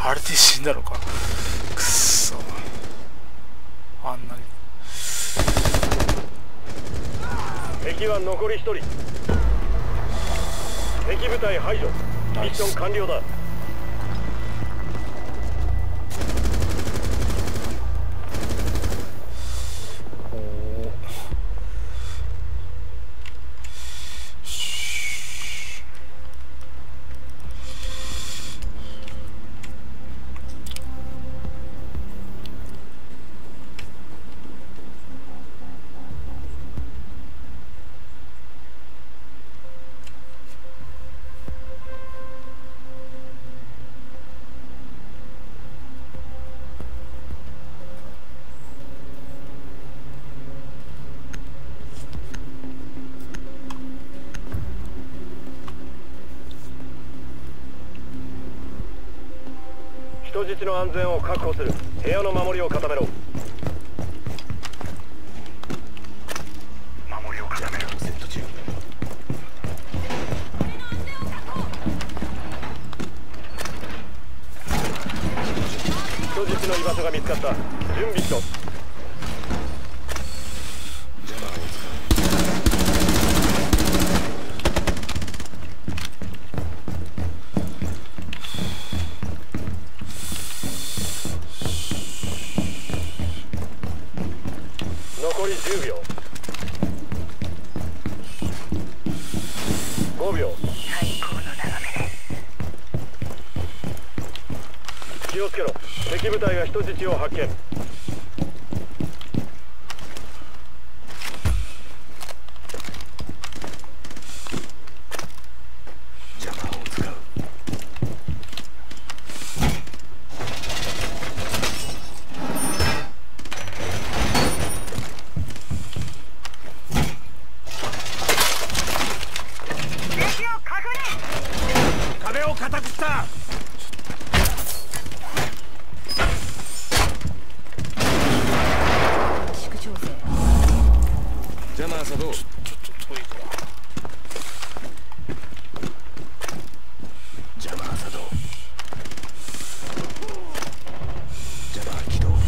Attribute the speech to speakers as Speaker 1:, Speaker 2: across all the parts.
Speaker 1: あれで死んだのか。くっそ、あんなに。
Speaker 2: 敵は残り1人。敵部隊排除。ミッション完了だ。人質の安全を確保する。部屋の守りを固めろ。守りを固める。セット中。人質の居場所が見つかった。準備しろ。残り10秒。5秒。最高の眺めです。気をつけろ。敵部隊が人質を発見。邪魔を使う。壁を固くした。ジャマー作動。ちょっと遠いから。ジャマー作動。ジャマー起動。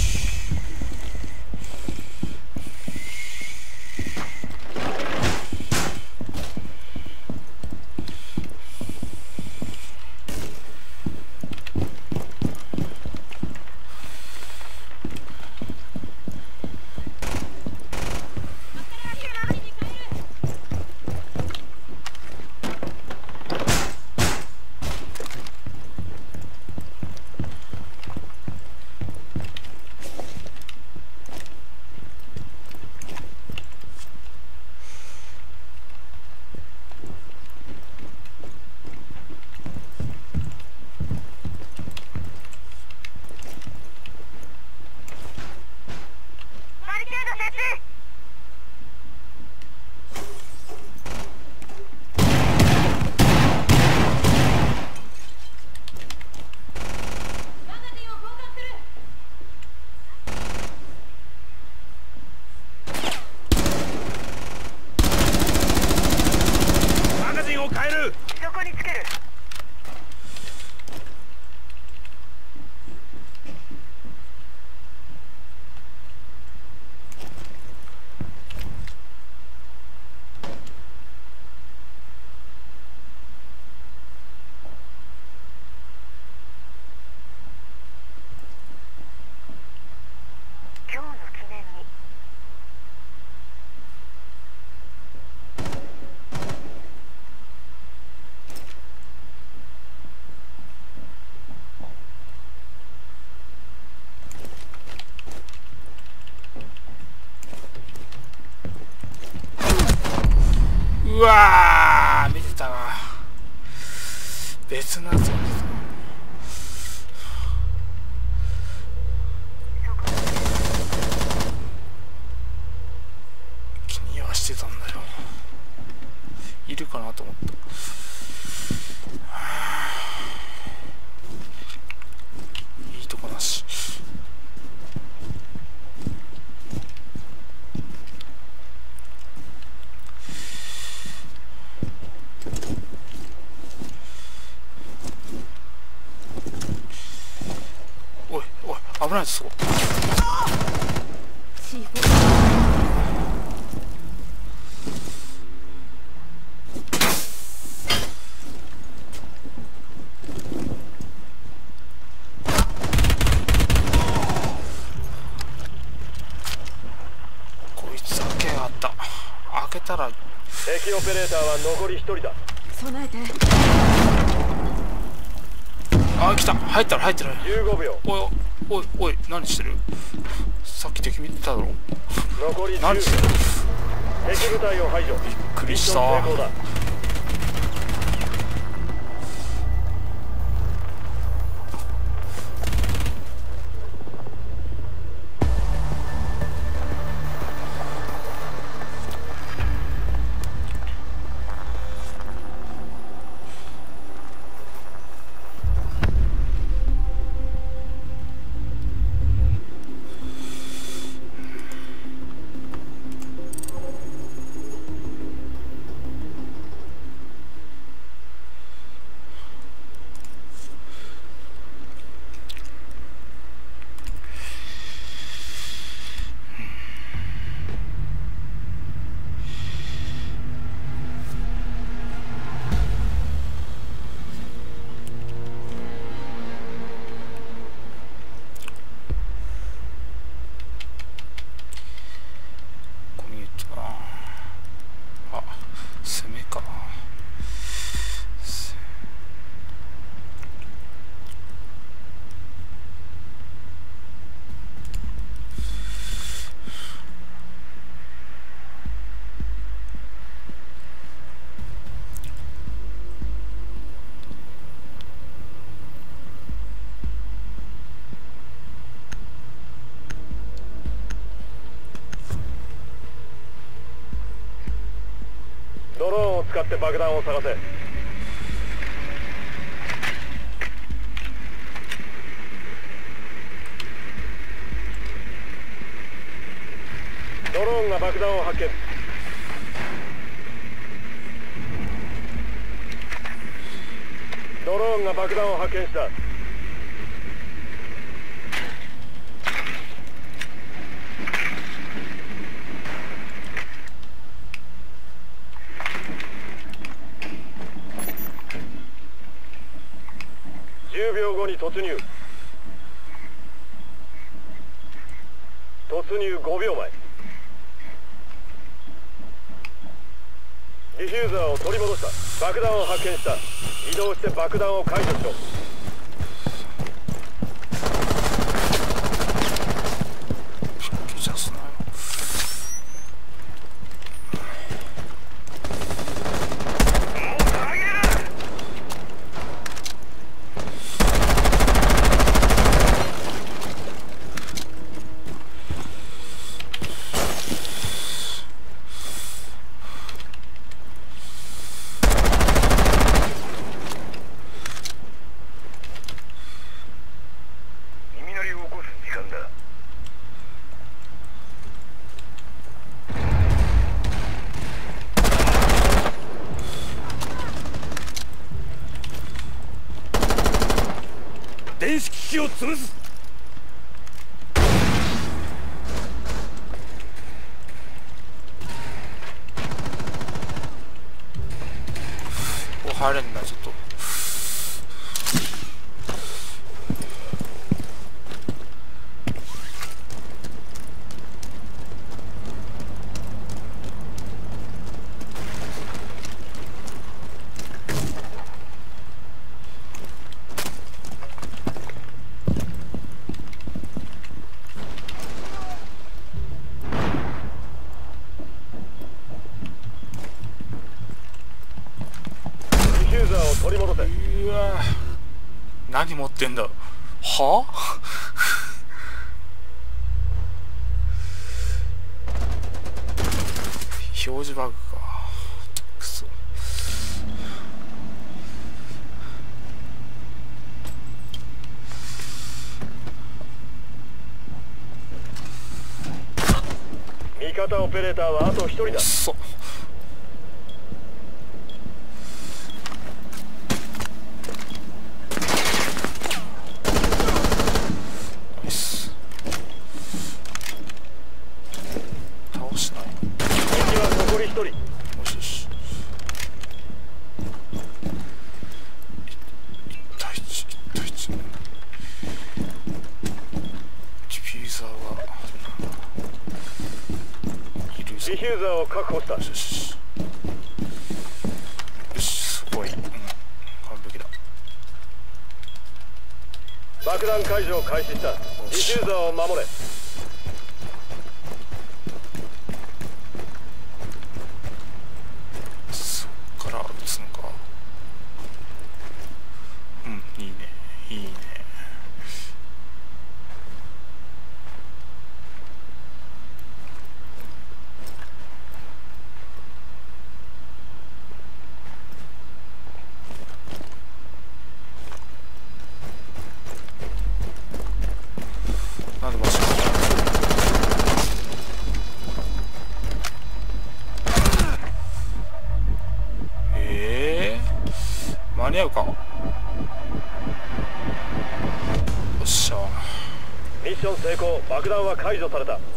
Speaker 1: うわー、見てたな。別のやつが見てた。気にはしてたんだよ。いるかなと思った。いいとこなし。 危ないですよ。こいつ開けやがった。開けたら
Speaker 2: 敵オペレーターは残り1人だ。
Speaker 3: 備えて。
Speaker 1: あ、来た。入ったら入ってる。
Speaker 2: 15秒。
Speaker 1: おいおいおい、何してる。さっき敵見てただろ。
Speaker 2: 残り10秒。
Speaker 1: 何してる。
Speaker 2: 敵部隊を排除。
Speaker 1: びっくりした。
Speaker 2: ミッション成功だ。ドローンを使って爆弾を探せ。ドローンが爆弾を発見。ドローンが爆弾を発見した。10秒後に突入。突入5秒前。ディフューザーを取り戻した。爆弾を発見した。移動して爆弾を解除しろ。電子機器を潰す。
Speaker 1: お、入れんな、ちょっと。
Speaker 2: 取り戻せ。
Speaker 1: うわ、何持ってんだ。はあ表示バグか。くそ。
Speaker 2: 味方オペレーターはあと1人だ。
Speaker 1: そう。ナイス。
Speaker 2: フューザーを確保した。
Speaker 1: よしよしよし、すごい、完璧だ。
Speaker 2: 爆弾解除を開始した。ディフューザーを守れ。
Speaker 1: そっから撃つのか。いいねいいね。なんで場所間に合うか。よっしゃ。
Speaker 2: ミッション成功。爆弾は解除された。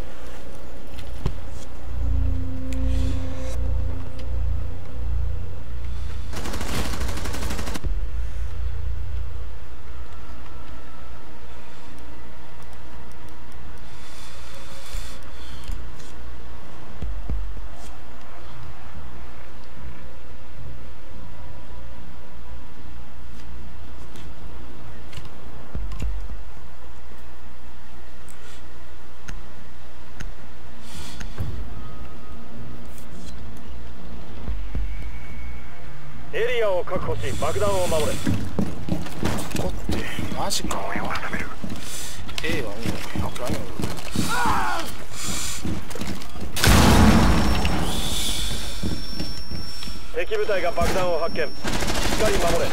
Speaker 2: エリアを確保し爆弾を守れ。
Speaker 1: ここってマジか。A はもう諦めろ。
Speaker 2: 敵部隊が爆弾を発見。しっかり守れ。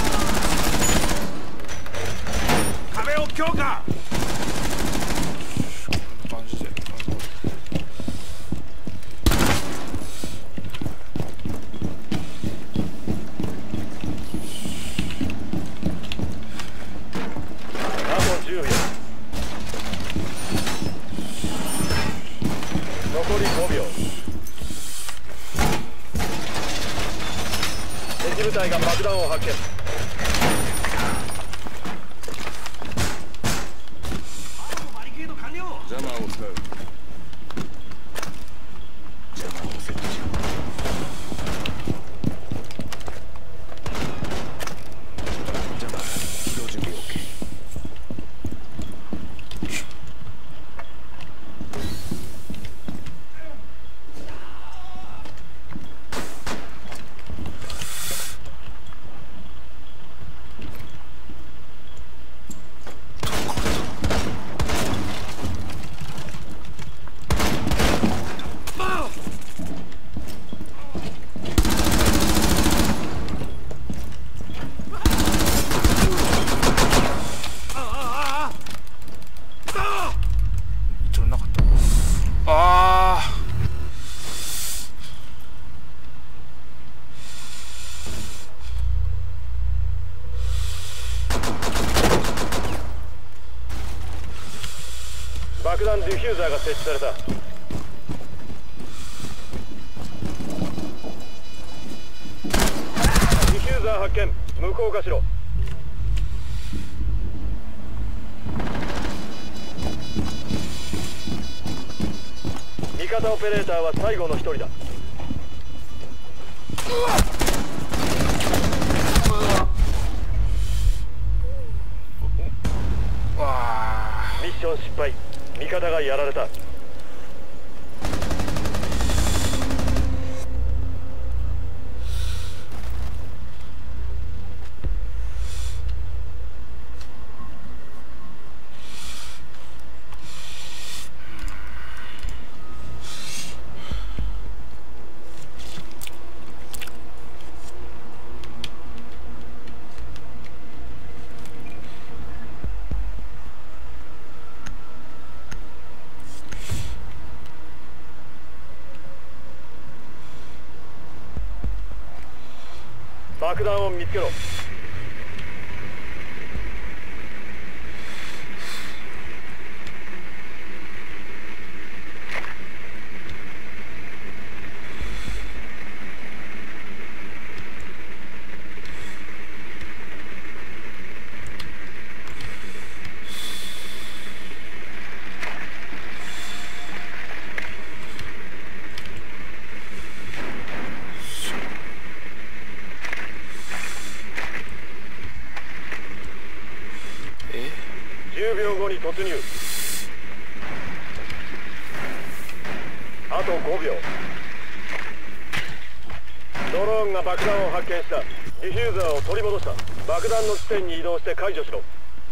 Speaker 2: 壁を強化。
Speaker 1: こんな感じで。
Speaker 2: 残り5秒。敵部隊が爆弾を発見。
Speaker 3: ジャマーを使う。ジャマーを設置しろ。ジャマー起動準備 OK。
Speaker 2: 爆弾ディフューザーが設置された。ディフューザー発見。無効化しろ。味方オペレーターは最後の一人だ。ミッション失敗。味方がやられた。爆弾を見つけろ。 に突入。あと5秒。ドローンが爆弾を発見した。ディフューザーを取り戻した。爆弾の地点に移動して解除しろ。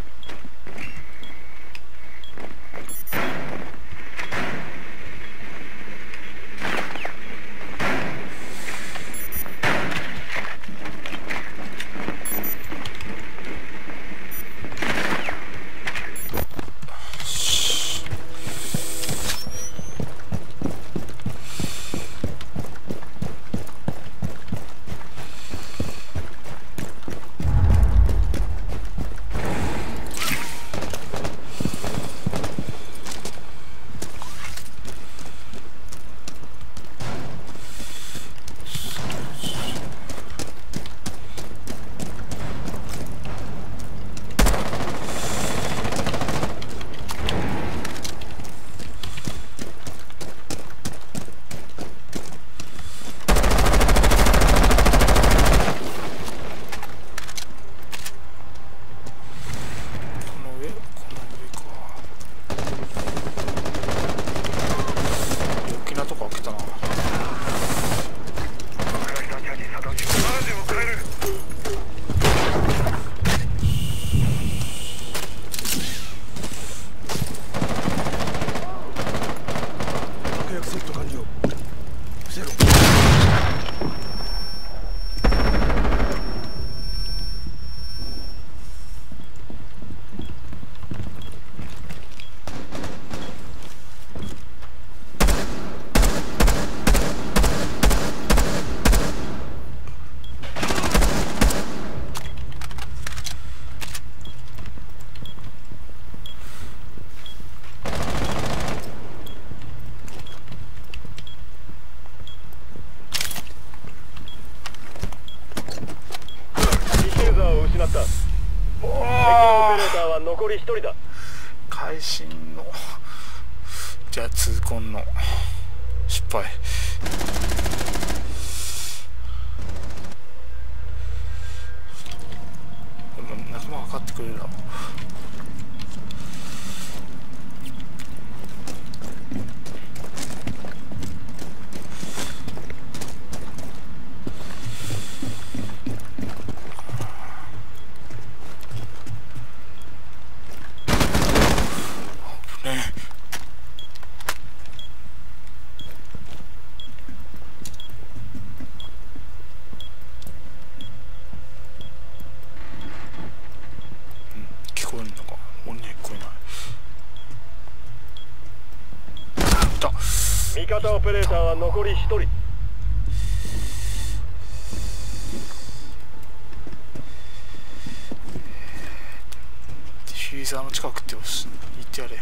Speaker 2: 残り1人だ。
Speaker 1: 会心のじゃあ痛恨の失敗。でも仲間分かってくれるだろう。
Speaker 2: 味方オペレーターは残り1人。
Speaker 1: ディフューザーの近くって言ってやれ。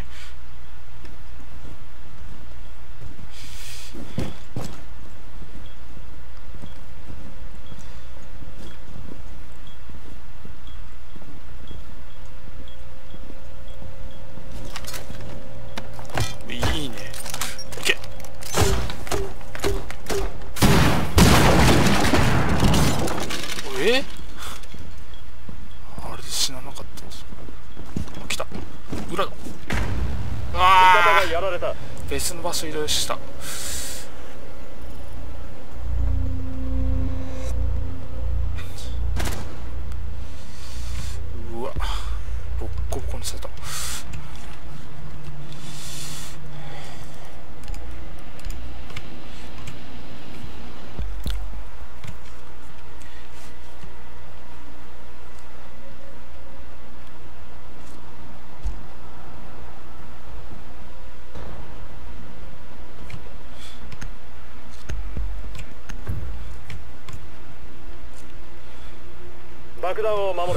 Speaker 1: いいね。いけ。あれで死ななかったです。来た。裏だ。ああ。
Speaker 2: やられた。
Speaker 1: 別の場所移動した。うわ。ボッコボコにされた。
Speaker 2: 爆弾を守れ。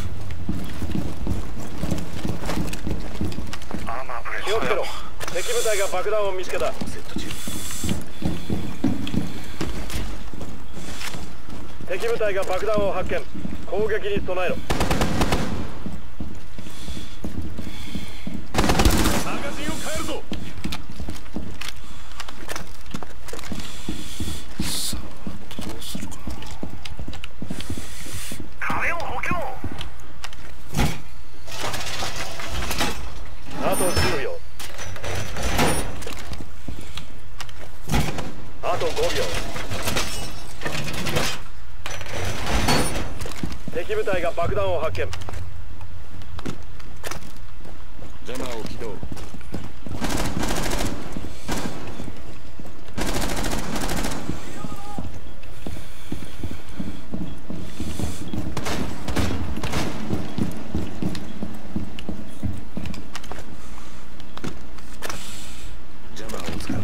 Speaker 2: 気をつけろ。敵部隊が爆弾を見つけた。敵部隊が爆弾を発見。攻撃に備えろ。マガジンを変えるぞ。
Speaker 1: さあどうするかな。
Speaker 2: 壁を補強。 敵部隊が爆弾を発見。
Speaker 3: ジャマーを起動。ジャマーを使う。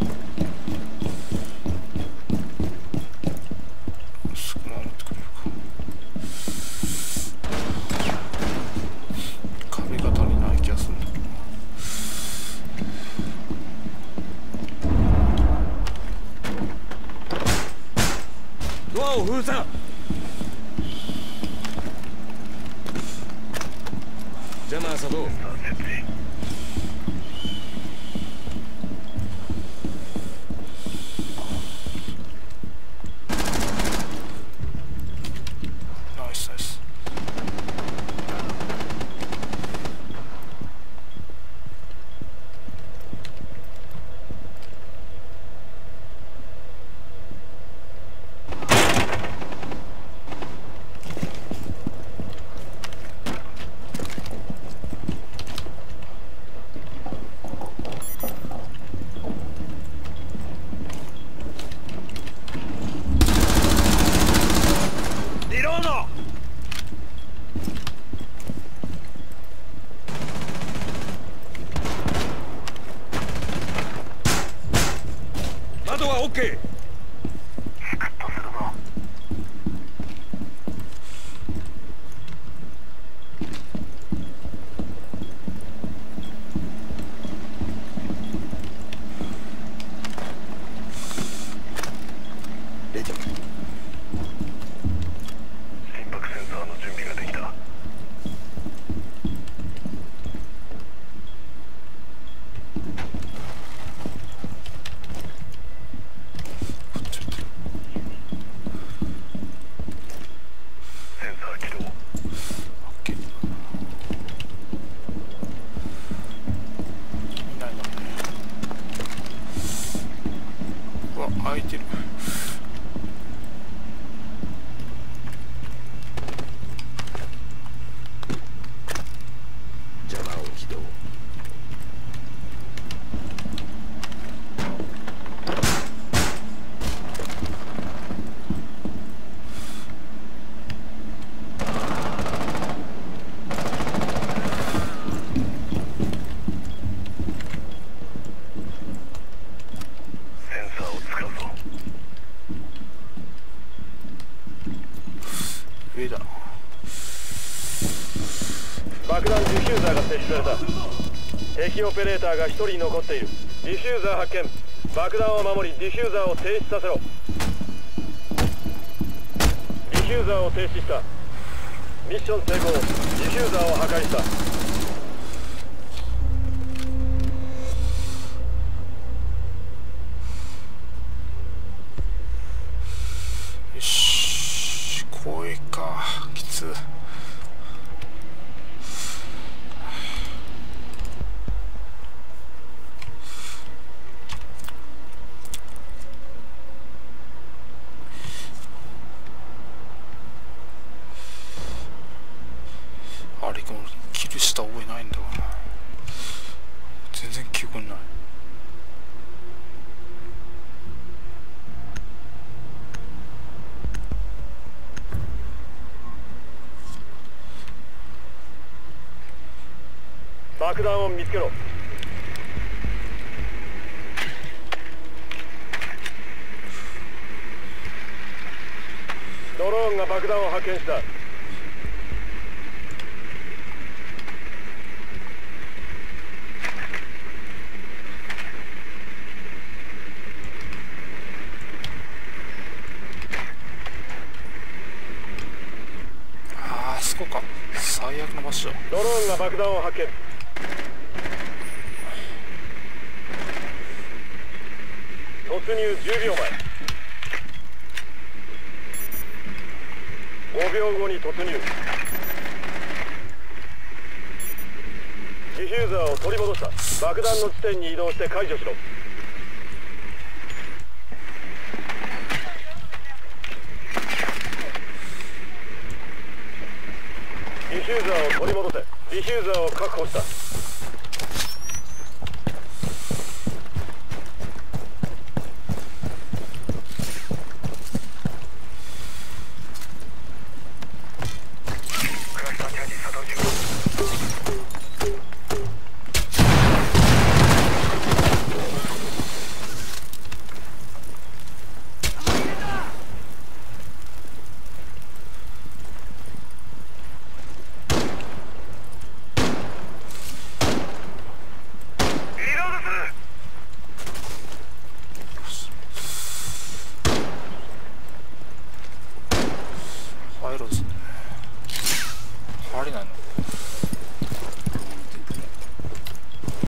Speaker 1: すぐ守ってくれるか。壁が足りない気がする。
Speaker 3: ドアを封鎖。ジャマー作動。
Speaker 1: ナイスナイス。
Speaker 3: リロード。窓は OK。レディ。
Speaker 2: 心拍センサーの準備ができた。センサー起動。
Speaker 1: オッケー。いないのね。うわ、開いてる。
Speaker 3: ジャマーを起動。
Speaker 2: センサーを使うぞ。
Speaker 1: 上だ。
Speaker 2: 爆弾ディフューザーが設置された。敵オペレーターが1人残っている。ディフューザー発見。爆弾を守りディフューザーを停止させろ。ディフューザーを停止した。ミッション成功。ディフューザーを破壊した。
Speaker 1: よし、声か。きつ。あれ、キルした覚えないんだわな。全然記憶にない。
Speaker 2: 爆弾を見つけろ。ドローンが爆弾を発見した。
Speaker 1: あそこか。最悪の場所。
Speaker 2: ドローンが爆弾を発見。突入10秒前。5秒後に突入。ディフューザーを取り戻した。爆弾の地点に移動して解除しろ。 ディフューザーを取り戻せ。ディフューザーを確保した。